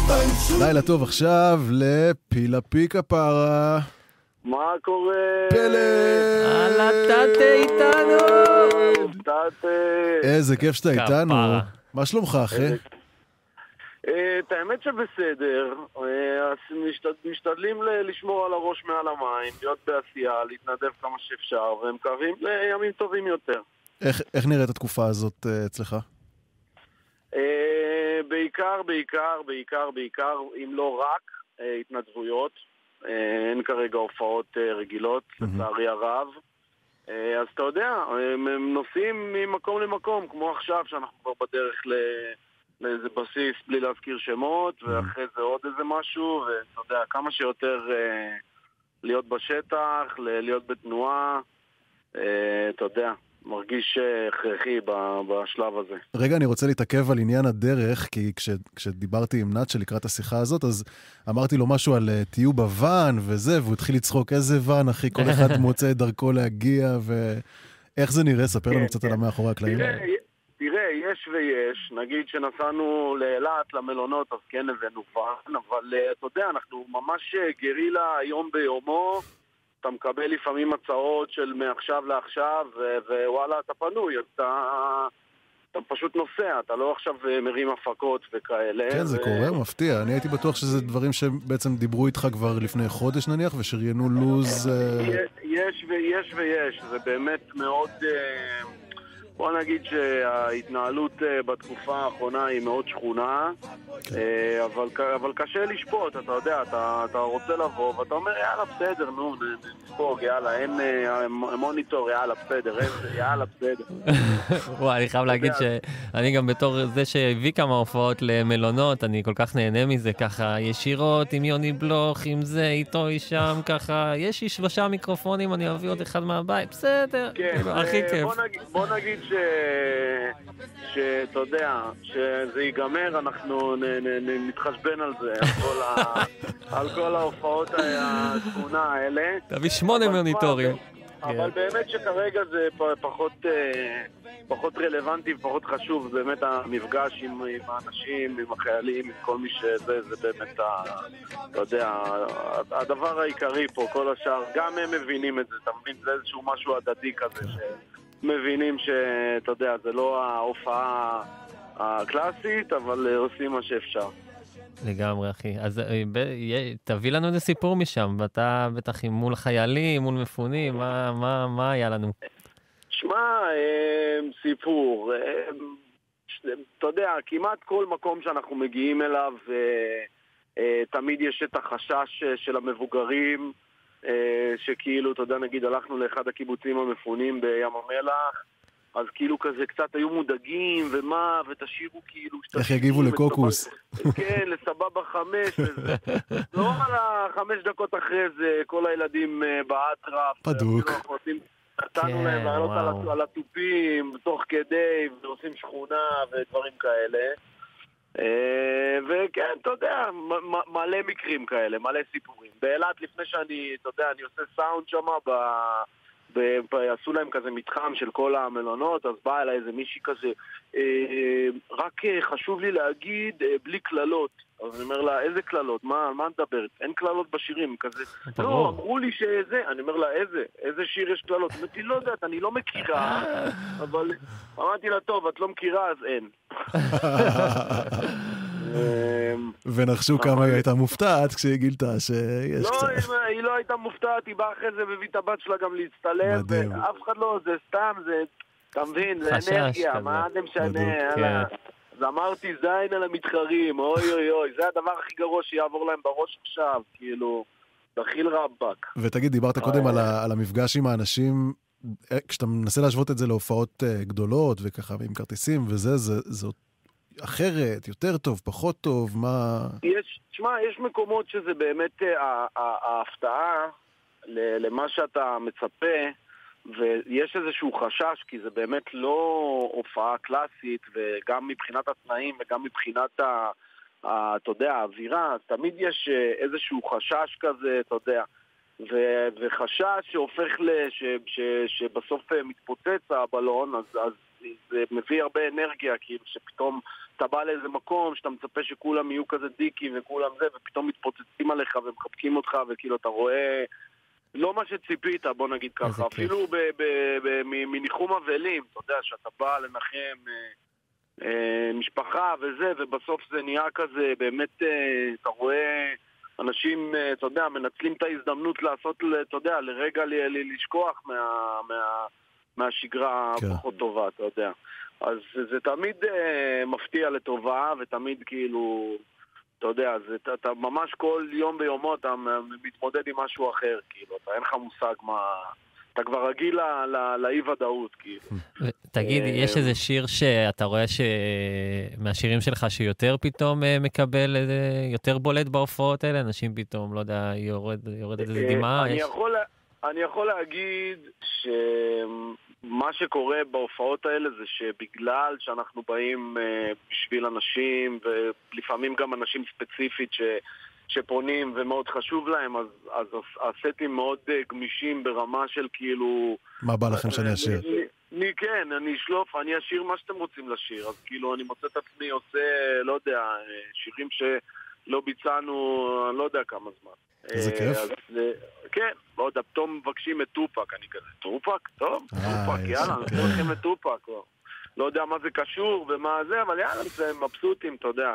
לילה טוב עכשיו לפילה פיקה פרה. מה קורה? פלד! הלאה, תתה איתנו! תתה. איזה כיף שאתה איתנו. מה שלומך, אחי? את האמת שבסדר. משתדלים לשמור על הראש מעל המים, להיות בעשייה, להתנדב כמה שאפשר, ומקווים לימים טובים יותר. איך נראית התקופה הזאת אצלך? בעיקר, אם לא רק, התנדבויות. אין כרגע הופעות רגילות, לצערי הרב. אז אתה יודע, הם נוסעים ממקום למקום, כמו עכשיו שאנחנו כבר בדרך לאיזה בסיס בלי להזכיר שמות, ואחרי זה עוד איזה משהו, ואתה יודע, כמה שיותר להיות בשטח, להיות בתנועה, אתה יודע, מרגיש הכרחי בשלב הזה. רגע, אני רוצה להתעכב על עניין הדרך, כי כשדיברתי עם נאצ'ה לקראת השיחה הזאת, אז אמרתי לו משהו על תהיו בוואן וזה, והוא התחיל לצחוק איזה ואן, אחי, כל אחד מוצא את דרכו להגיע, ואיך זה נראה? ספר לנו קצת על המאחורי הקלעים. תראה, יש ויש, נגיד שנסענו לאילת, למלונות, אז כן הבאנו ואן, אבל אתה יודע, אנחנו ממש גרילה יום ביומו, אתה מקבל לפעמים הצעות של מעכשיו לעכשיו, ווואלה, אתה פנוי, אתה פשוט נוסע, אתה לא עכשיו מרים הפקות וכאלה. כן, זה קורה, מפתיע. אני הייתי בטוח שזה דברים שבעצם דיברו איתך כבר לפני חודש נניח, ושריינו לוז... יש ויש, זה באמת מאוד... בוא נגיד שההתנהלות בתקופה האחרונה היא מאוד שכונה, אבל קשה לשפוט, אתה יודע, אתה רוצה לבוא ואתה אומר יאללה בסדר, נו, נספוג, יאללה, אין מוניטור, יאללה בסדר, יאללה בסדר. וואי, אני חייב להגיד שאני גם בתור זה שהביא כמה הופעות למלונות, אני כל כך נהנה מזה, ככה ישירות עם יוני בלוך, עם זה, איתו, אישם, ככה, יש לי 3 מיקרופונים, אני אביא עוד אחד מהבית, בסדר, הכי כיף. בוא נגיד שאתה יודע, שזה ייגמר, אנחנו נתחשבן על זה, על כל ההופעות השכונה האלה. תביא 8 מוניטורים. אבל באמת שכרגע זה פחות רלוונטי ופחות חשוב, באמת המפגש עם האנשים, עם החיילים, עם כל מי שזה, זה באמת, אתה יודע, הדבר העיקרי פה, כל השאר, גם הם מבינים את זה, אתה מבין, זה איזשהו משהו הדדי כזה מבינים שאתה יודע, זה לא ההופעה הקלאסית, מה עושים מה שאפשר. לגמרי, אחי. אז תביא לנו איזה סיפור משם, ואתה בטח מול חיילים, מול מפונים, מה היה לנו? שמע, סיפור. אתה יודע, כמעט כל מקום שאנחנו מגיעים אליו, תמיד יש את החשש של המבוגרים, שכאילו, אתה יודע, נגיד, הלכנו לאחד הקיבוצים המפונים בים המלח, אז כאילו כזה קצת היו מודאגים, ומה, ותשאירו כאילו... איך יגיבו לקוקוס? כן, לסבבה 5, וזה. לא על 5 דקות אחרי זה, כל הילדים באטרף. פדוק. נתנו להם לעלות על הטופים, תוך כדי, ועושים שכונה ודברים כאלה. וכן, אתה יודע, מלא מקרים כאלה, מלא סיפורים. באילת, לפני שאני, אתה יודע, אני עושה סאונד שמה עשו להם כזה מתחם של כל המלונות, אז בא אליי איזה מישהי כזה, רק חשוב לי להגיד בלי כללות. אז אני אומר לה, איזה כללות? מה נדברת? אין כללות בשירים, כזה. לא, אמרו לי שזה, אני אומר לה, איזה שיר יש כללות? אמרתי, לא יודעת, אני לא מכירה, אבל אמרתי לה, טוב, את לא מכירה, אז אין. ונחשו כמה היא הייתה מופתעת כשהיא גילתה שיש קצת. לא, היא לא הייתה מופתעת, היא באה אחרי זה והביא את הבת שלה גם להצטלם, ואף אחד לא, זה סתם, זה, אתה מבין, זה אנרגיה, מה זה משנה, אז אמרתי זין על המתחרים, אוי אוי אוי, זה הדבר הכי גרוע שיעבור להם בראש עכשיו, כאילו, דחיל רבק. ותגיד, דיברת קודם על המפגש עם האנשים, כשאתה מנסה להשוות את זה להופעות גדולות וככה עם כרטיסים וזה, זה אחרת, יותר טוב, פחות טוב, מה... יש מקומות שזה באמת ההפתעה למה שאתה מצפה, ויש איזשהו חשש, כי זה באמת לא הופעה קלאסית, וגם מבחינת התנאים וגם מבחינת אתה יודע, האווירה, אז תמיד יש איזשהו חשש כזה, אתה יודע, וחשש שהופך שבסוף מתפוצץ הבלון, אז זה מביא הרבה אנרגיה, כאילו שפתאום אתה בא לאיזה מקום שאתה מצפה שכולם יהיו כזה דיקים וכולם זה, ופתאום מתפוצצים עליך ומחבקים אותך, וכאילו אתה רואה לא מה שציפית, בוא נגיד ככה, אפילו מניחום אבלים, אתה יודע, שאתה בא לנחם משפחה וזה, ובסוף זה נהיה כזה, באמת, אתה רואה אנשים, אתה יודע, מנצלים את ההזדמנות לעשות, אתה יודע, לרגע לשכוח מהשגרה הפחות טובה, אתה יודע. אז זה תמיד מפתיע לטובה, ותמיד כאילו, אתה יודע, אתה ממש כל יום ביומו אתה מתמודד עם משהו אחר, כאילו, אתה אין לך מושג מה... אתה כבר רגיל לאי-ודאות, כאילו. תגיד, יש איזה שיר שאתה רואה מהשירים שלך שיותר פתאום מקבל, יותר בולט בהופעות האלה? אנשים פתאום, לא יודע, יורד איזה דמעה? אני יכול להגיד שמה שקורה בהופעות האלה זה שבגלל שאנחנו באים בשביל אנשים, ולפעמים גם אנשים ספציפית שפונים ומאוד חשוב להם, אז הסטים מאוד גמישים ברמה של כאילו... מה בא לכם שאני אשיר? כן, אני אשלוף, אני אשיר מה שאתם רוצים לשיר, אז כאילו אני מוצא את עצמי עושה, לא יודע, שירים שלא ביצענו, אני לא יודע כמה זמן. איזה כיף. כן, לא יודע, פתאום מבקשים את טופק, אני כזה, טופק? טוב, טופק, יאללה, אנחנו הולכים את טופק. לא יודע מה זה קשור ומה זה, אבל יאללה, זה מבסוטים, אתה יודע,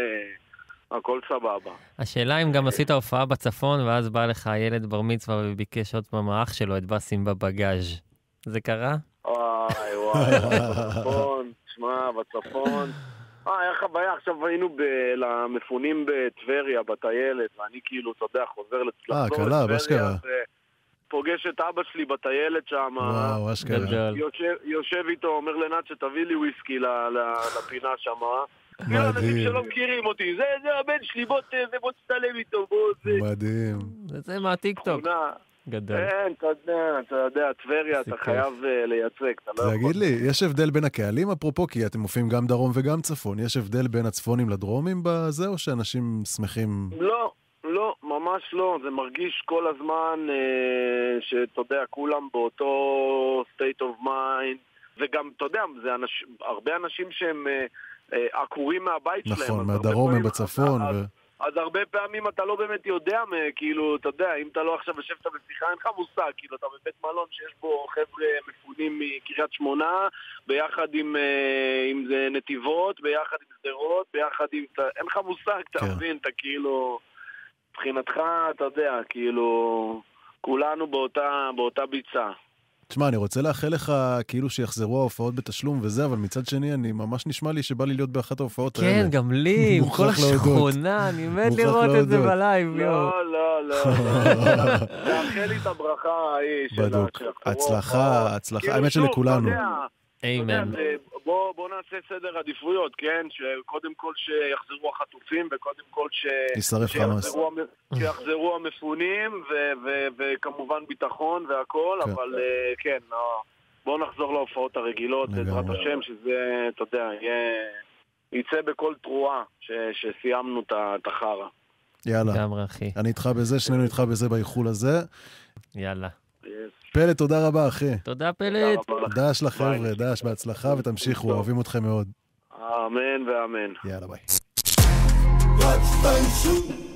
הכל סבבה. השאלה אם גם עשית הופעה בצפון, ואז בא לך ילד בר מצווה וביקש עוד פעם האח שלו את בסים בבגאז'. זה קרה? וואי, בצפון, תשמע, בצפון. היה חוויה, עכשיו היינו למפונים בטבריה, בטיילת, ואני כאילו, אתה יודע, חוזר קלה, באשכרה. פוגש את אבא שלי בטיילת שם. וואו, אשכרה. יושב איתו, אומר לנת שתביא לי וויסקי לפינה שם. אנשים שלא מכירים אותי, זה הבן שלי, בוא תצטלם איתו, מדהים. זה מהטיקטוק. גדול. כן, אתה יודע, טבריה, אתה חייב לייצג. תגיד לי, יש הבדל בין הקהלים, אפרופו, כי אתם מופיעים גם דרום וגם צפון, יש הבדל בין הצפונים לדרומים בזה, או שאנשים שמחים? לא, ממש לא, זה מרגיש כל הזמן שאתה יודע, כולם באותו state of mind, וגם, אתה יודע, זה הרבה אנשים שהם עקורים מהבית שלהם. נכון, מהדרום הם בצפון. אז הרבה פעמים אתה לא באמת יודע, כאילו, אתה יודע, אם אתה לא עכשיו יושבת בשיחה, אין לך מושג, כאילו, אתה בבית מלון שיש בו חבר'ה מפונים מקריית שמונה, ביחד עם זה נתיבות, ביחד עם סדרות, ביחד עם... אין לך מושג, אתה מבין, אתה כאילו... מבחינתך, אתה יודע, כאילו, כולנו באותה ביצה. תשמע, אני רוצה לאחל לך כאילו שיחזרו ההופעות בתשלום וזה, אבל מצד שני, אני ממש נשמע לי שבא לי להיות באחת ההופעות האלה. כן, גם לי, עם כל השכונה, אני מת לראות את זה בלייב, יו. לא. תאחל לי את הברכה ההיא של... בדוק. הצלחה, האמת שלכולנו. איימן. בוא נעשה סדר עדיפויות, כן? שקודם כל שיחזרו החטופים, וקודם כל שיחזרו המפונים, וכמובן ביטחון והכל, אבל כן, בוא נחזור להופעות הרגילות, בעזרת השם, שזה, אתה יודע, יצא בכל תרועה שסיימנו את החרה. יאללה. גם אחי. אני איתך בזה, שנינו איתך בזה באיחול הזה. יאללה. פלט, תודה רבה, אחי. תודה, פלט. דש לחבר'ה, דש, בהצלחה, ותמשיכו, אוהבים אתכם מאוד. אמן ואמן. יאללה, ביי.